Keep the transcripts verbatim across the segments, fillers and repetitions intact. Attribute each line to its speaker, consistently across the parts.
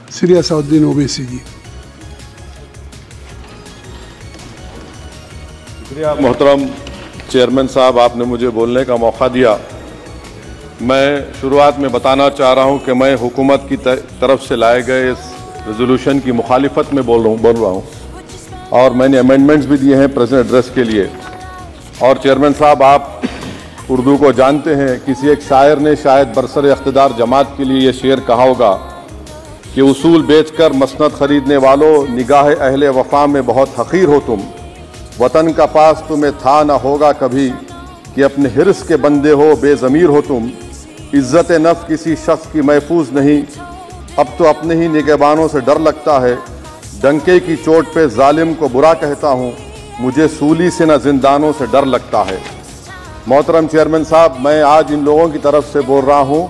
Speaker 1: श्री असदुद्दीन ओवैसी जी।
Speaker 2: शुक्रिया मोहतरम चेयरमैन साहब, आपने मुझे बोलने का मौका दिया। मैं शुरुआत में बताना चाह रहा हूं कि मैं हुकूमत की तरफ से लाए गए इस रेजोल्यूशन की मुखालिफत में बोल रहा हूं बोल रहा हूं और मैंने अमेंडमेंट्स भी दिए हैं प्रेजेंट एड्रेस के लिए। और चेयरमैन साहब, आप उर्दू को जानते हैं। किसी एक शायर ने शायद बरसर इख्तिदार जमात के लिए ये शेर कहा होगा कि उसूल बेचकर मसनद खरीदने वालों, निगाह अहले वफा में बहुत हकीर हो तुम। वतन का पास तुम्हें था न होगा कभी कि अपने हिर्स के बंदे हो, बेज़मीर हो तुम। इज्जत नफ्स किसी शख्स की महफूज नहीं, अब तो अपने ही निगहबानों से डर लगता है। डंके की चोट पे जालिम को बुरा कहता हूँ, मुझे सूली से न जिंदानों से डर लगता है। मोहतरम चेयरमैन साहब, मैं आज इन लोगों की तरफ से बोल रहा हूँ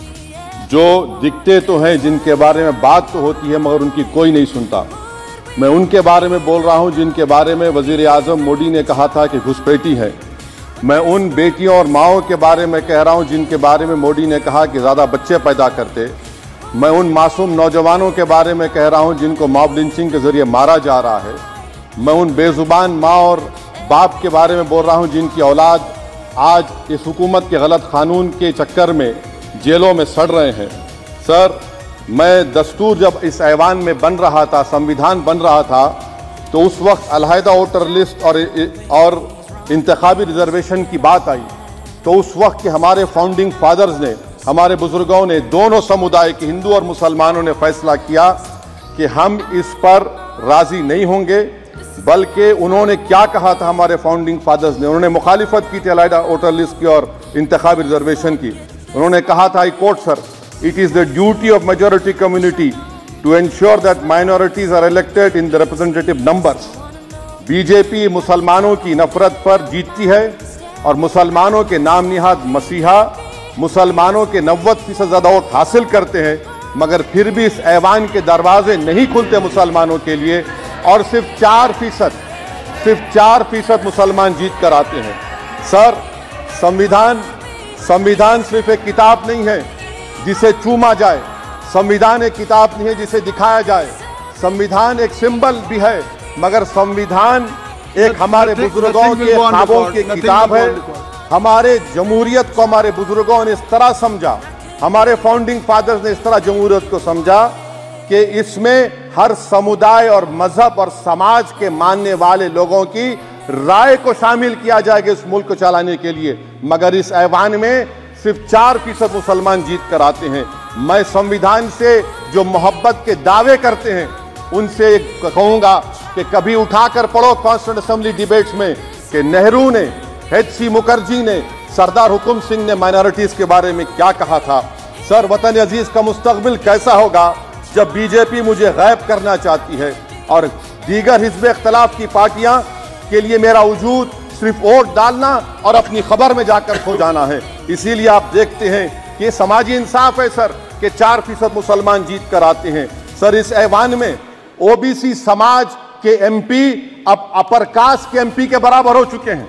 Speaker 2: जो दिखते तो हैं, जिनके बारे में बात तो होती है मगर उनकी कोई नहीं सुनता। मैं उनके बारे में बोल रहा हूँ जिनके बारे में वज़ीर आज़म मोदी ने कहा था कि घुसपैठी है। मैं उन बेटियों और माओं के बारे में कह रहा हूँ जिनके बारे में मोदी ने कहा कि ज़्यादा बच्चे पैदा करते। मैं उन मासूम नौजवानों के बारे में कह रहा हूँ जिनको मॉब लिंचिंग के ज़रिए मारा जा रहा है। मैं उन बेज़ुबान माँ और बाप के बारे में बोल रहा हूँ जिनकी औलाद आज इस हुकूमत के गलत कानून के चक्कर में जेलों में सड़ रहे हैं। सर, मैं दस्तूर जब इस ऐवान में बन रहा था, संविधान बन रहा था, तो उस वक्त अलहदा वोटर लिस्ट और और इंतखाबी रिजर्वेशन की बात आई। तो उस वक्त के हमारे फाउंडिंग फादर्स ने, हमारे बुजुर्गों ने, दोनों समुदाय के हिंदू और मुसलमानों ने फैसला किया कि हम इस पर राजी नहीं होंगे। बल्कि उन्होंने क्या कहा था हमारे फाउंडिंग फादर्स ने, उन्होंने मुखालिफत की थी अलहदा वोटर लिस्ट की और इंतखाबी रिजर्वेशन की। उन्होंने कहा था, I quote sir, it is the duty of majority community to ensure that minorities are elected in the representative numbers. BJP मुसलमानों की नफरत पर जीतती है और मुसलमानों के नाम निहाद मसीहा मुसलमानों के नब्बे फीसद ज्यादा वोट हासिल करते हैं, मगर फिर भी इस ऐवान के दरवाजे नहीं खुलते मुसलमानों के लिए और सिर्फ चार फीसद सिर्फ चार फीसद मुसलमान जीत कर आते हैं। सर, संविधान संविधान सिर्फ एक किताब नहीं है जिसे चूमा जाए, संविधान एक किताब नहीं है जिसे दिखाया जाए, संविधान एक सिंबल भी है, मगर संविधान एक हमारे बुजुर्गों के ख्वाबों की किताब है। हमारे जमहूरियत को हमारे बुजुर्गों ने इस तरह समझा, हमारे फाउंडिंग फादर्स ने इस तरह जमहूरियत को समझा कि इसमें हर समुदाय और मजहब और समाज के मानने वाले लोगों की राय को शामिल किया जाएगा इस मुल्क को चलाने के लिए। मगर इस ऐवान में सिर्फ चार फीसद मुसलमान जीत कर आते हैं। मैं संविधान से जो मोहब्बत के दावे करते हैं उनसे कहूंगा कि कभी उठाकर पढ़ो कॉन्स्टिट्यूएंट असेंबली डिबेट्स में कि नेहरू ने, एच सी मुखर्जी ने, सरदार हुकुम सिंह ने माइनॉरिटीज के बारे में क्या कहा था। सर, वतन अजीज का मुस्तकबिल कैसा होगा जब बीजेपी मुझे गायब करना चाहती है और दीगर हिज़्ब इख्तिलाफ की पार्टियां के लिए मेरा वजूद सिर्फ वोट डालना और अपनी खबर में जाकर खो जाना है। इसीलिए आप देखते हैं कि समाजी इंसाफ है सर कि चार फीसद मुसलमान जीत कर आते हैं। सर, इस ऐवान में ओबीसी समाज के एमपी अब अपर कास्ट के एमपी के बराबर हो चुके हैं।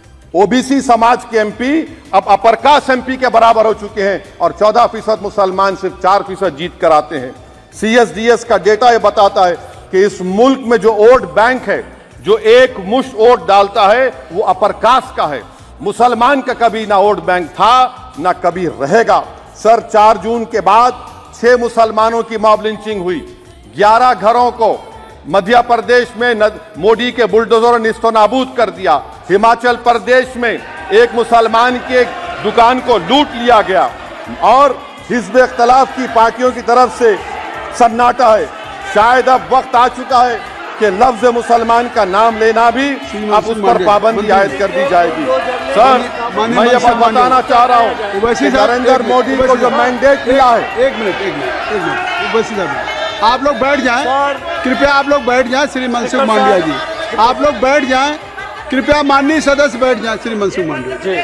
Speaker 2: ओबीसी समाज के एमपी अब अपर कास्ट एमपी के बराबर हो चुके हैं और चौदह फीसद मुसलमान सिर्फ चार फीसद जीत कर आते हैं। सीएसडीएस का डेटा यह बताता है कि इस मुल्क में जो वोट बैंक है, जो एक मुश्त वोट डालता है, वो अपर कास्ट का है। मुसलमान का कभी ना वोट बैंक था ना कभी रहेगा। सर, चार जून के बाद छह मुसलमानों की मॉब लिंचिंग हुई, ग्यारह घरों को मध्य प्रदेश में मोदी के बुलडोजरों ने निस्तो नाबूद कर दिया। हिमाचल प्रदेश में एक मुसलमान की एक दुकान को लूट लिया गया और हिज़्ब इख्तिलाफ की पार्टियों की तरफ से सन्नाटा है। शायद अब वक्त आ चुका है कि लफ्ज मुसलमान का नाम लेना भी अब उस पर पाबंदी आयद कर दी जाएगी। सर, मैं ये बात बताना चाह रहा हूँ कि नरेंद्र मोदी को जो मैंडेट मिला है।
Speaker 1: एक मिनट एक मिनट एक मिनट वैसे साहब, आप लोग बैठ जाएं, कृपया आप लोग बैठ जाएं। श्री मनसुख मांडविया जी, आप लोग बैठ जाएं, कृपया माननीय सदस्य बैठ जाएं। श्री मनसुख मांडविया जी,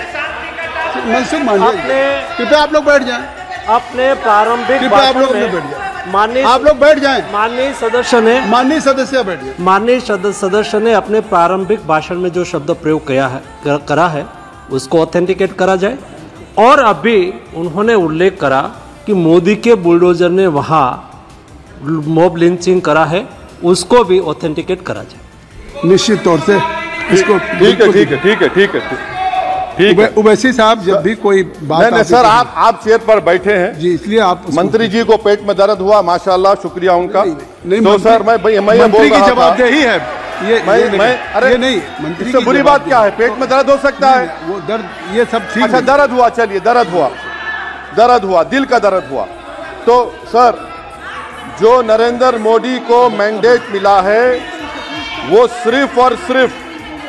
Speaker 1: मनसुख मांडविया जी, कृपया आप लोग बैठ जाएं।
Speaker 3: अपने प्रारंभिक
Speaker 1: कृपया आप लोग बैठ जाएं।
Speaker 3: माननीय
Speaker 1: आप लोग बैठ जाएं।
Speaker 3: माननीय सदस्य ने
Speaker 1: माननीय सदस्य बैठ जाएं।
Speaker 3: माननीय सदस्य ने अपने प्रारंभिक भाषण में जो शब्द प्रयोग किया है कर, करा है उसको ऑथेंटिकेट करा जाए। और अभी उन्होंने उल्लेख करा कि मोदी के बुलडोजर ने वहाँ मॉब लिंचिंग करा है उसको भी ऑथेंटिकेट करा जाए।
Speaker 1: निश्चित तौर से इसको
Speaker 2: ठीक है ठीक है ठीक है ठीक है ठीक है।
Speaker 1: उवैसी साहब जब भी कोई बात
Speaker 2: नहीं नहीं सर, आप आप चेयर पर बैठे हैं
Speaker 1: जी, इसलिए आप
Speaker 2: मंत्री जी को पेट में दर्द हुआ, माशाल्लाह, शुक्रिया उनका।
Speaker 1: नहीं, नहीं,
Speaker 2: तो सर मैं मैं मैं ये बोल
Speaker 1: मंत्री की
Speaker 2: रहा था
Speaker 1: जवाबदेही है ये
Speaker 2: मैं
Speaker 1: ये
Speaker 2: मैं अरे
Speaker 1: ये नहीं मंत्री
Speaker 2: इससे
Speaker 1: की
Speaker 2: बुरी बात क्या है? पेट में दर्द हो सकता है,
Speaker 1: वो दर्द ये सब ठीक
Speaker 2: अच्छा
Speaker 1: है।
Speaker 2: दर्द हुआ, चलिए दर्द हुआ, दर्द हुआ, दिल का दर्द हुआ। तो सर जो नरेंद्र मोदी को मैंडेट मिला है वो सिर्फ और सिर्फ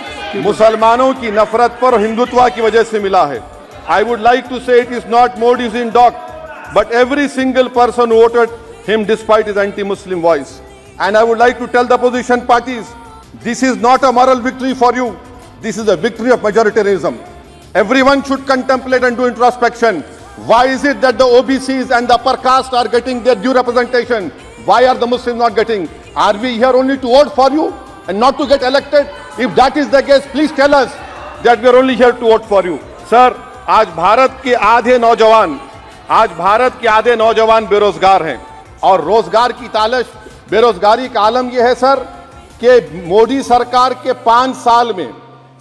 Speaker 2: मुसलमानों की नफरत पर और हिंदुत्व की वजह से मिला है। I would like to say it is not Modi's in dock but every single person voted him despite his anti Muslim voice. And I would like to tell the opposition parties this is not a moral victory for you, this is a victory of majoritarianism. Everyone should contemplate and do introspection. Why is it that the O B Cs and the upper caste are getting their due representation? Why are the Muslims not getting? Are we here only to vote for you and not to get elected? If that is the case, please tell us that we are only here to vote for you. Sir, आज भारत के आधे नौजवान आज भारत के आधे नौजवान बेरोजगार हैं और रोजगार की तालाश, बेरोजगारी का आलम यह है सर कि मोदी सरकार के पांच साल में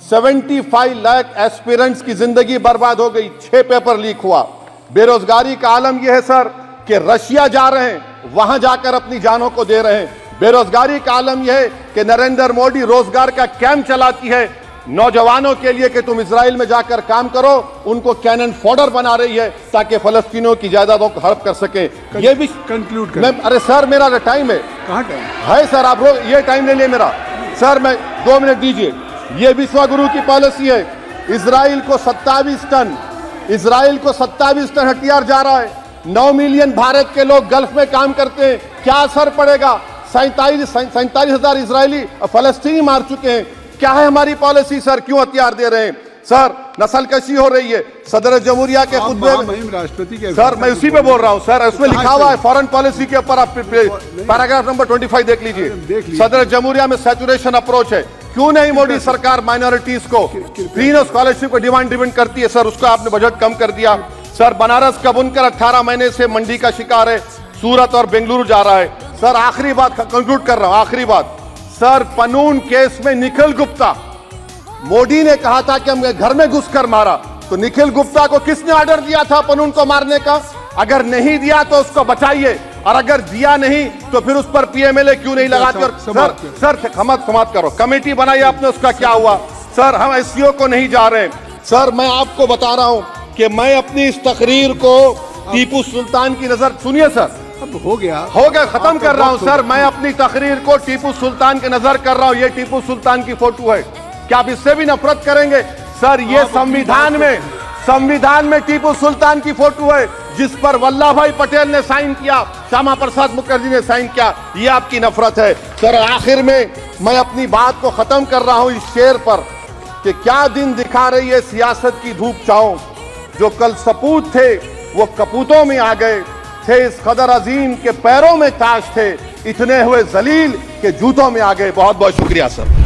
Speaker 2: पचहत्तर लाख एस्पिरेंट्स की जिंदगी बर्बाद हो गई, छह पेपर लीक हुआ। बेरोजगारी का आलम यह है सर कि रशिया जा रहे हैं, वहां जाकर अपनी जानों को दे रहे हैं। बेरोजगारी का आलम यह है कि नरेंद्र मोदी रोजगार का कैंप चलाती है नौजवानों के लिए कि तुम इजराइल में जाकर काम करो, उनको कैनन फॉडर बना रही है ताकि फलस्तीनियों की जायदादों को हड़प कर सके। ये भी
Speaker 1: कंक्लूड
Speaker 2: मैं अरे सर मेरा टाइम है,
Speaker 1: कहाँ टाइम
Speaker 2: है सर, आप लोग ये टाइम ले लिए मेरा। सर मैं दो मिनट दीजिए। ये विश्वगुरु की पॉलिसी है, इजराइल को सत्ताईस टन इजराइल को सत्ताईस टन हथियार जा रहा है। नौ मिलियन भारत के लोग गल्फ में काम करते हैं, क्या असर पड़ेगा? सैंतालीस सैंतालीस हजार इसराइली फलस्तीनी मार चुके हैं। क्या है हमारी पॉलिसी सर? क्यों हथियार दे रहे हैं सर? नस्लकशी हो रही है। सदर जमहूरिया के खुतबे में
Speaker 1: राष्ट्रपति के
Speaker 2: सर मैं उसी पे बोल रहा हूं सर, उसमें लिखा हुआ है फॉरेन पॉलिसी के ऊपर, आप पैराग्राफ नंबर पच्चीस देख लीजिए। सदर जमहूरिया में सैचुरेशन अप्रोच है। क्यों नहीं मोदी सरकार माइनॉरिटीज को फ्री स्कॉलरशिप को डिमांड ड्रिवन करती है सर? उसको आपने बजट कम कर दिया। सर बनारस का बुनकर अठारह महीने से मंडी का शिकार है, सूरत और बेंगलुरु जा रहा है। सर आखिरी बात कंक्लूड कर रहा हूं, आखिरी बात सर, पनून केस में निखिल गुप्ता, मोदी ने कहा था कि हम घर में घुसकर मारा, तो निखिल गुप्ता को किसने ऑर्डर दिया था पनून को मारने का? अगर नहीं दिया तो उसको बचाइए, और अगर दिया नहीं तो फिर उस पर पीएमएलए क्यों नहीं लगाते? और सर सर समाप्त समाप्त करो, कमेटी बनाई आपने, उसका क्या हुआ? सर हम एससीओ को नहीं जा रहे। सर मैं आपको बता रहा हूं कि मैं अपनी इस तकरीर को टीपू सुल्तान की नजर, सुनिए सर,
Speaker 1: अब हो गया
Speaker 2: हो गया खत्म कर रहा हूं सर, मैं अपनी तकरीर को टीपू सुल्तान के नजर कर रहा हूं। ये टीपू सुल्तान की फोटो है, क्या आप इससे भी नफरत करेंगे? सर ये संविधान में संविधान में टीपू सुल्तान की फोटो है जिस पर वल्लभ भाई पटेल ने साइन किया, श्यामा प्रसाद मुखर्जी ने साइन किया। ये आपकी नफरत है सर। आखिर में मैं अपनी बात को खत्म कर रहा हूं इस शेर पर कि क्या दिन दिखा रही है सियासत की धूप छांव, जो कल सपूत थे वो कपूतों में आ गए, थे इस कदर अजीम के पैरों में ताज थे, इतने हुए जलील के जूतों में आ गए। बहुत बहुत शुक्रिया सर।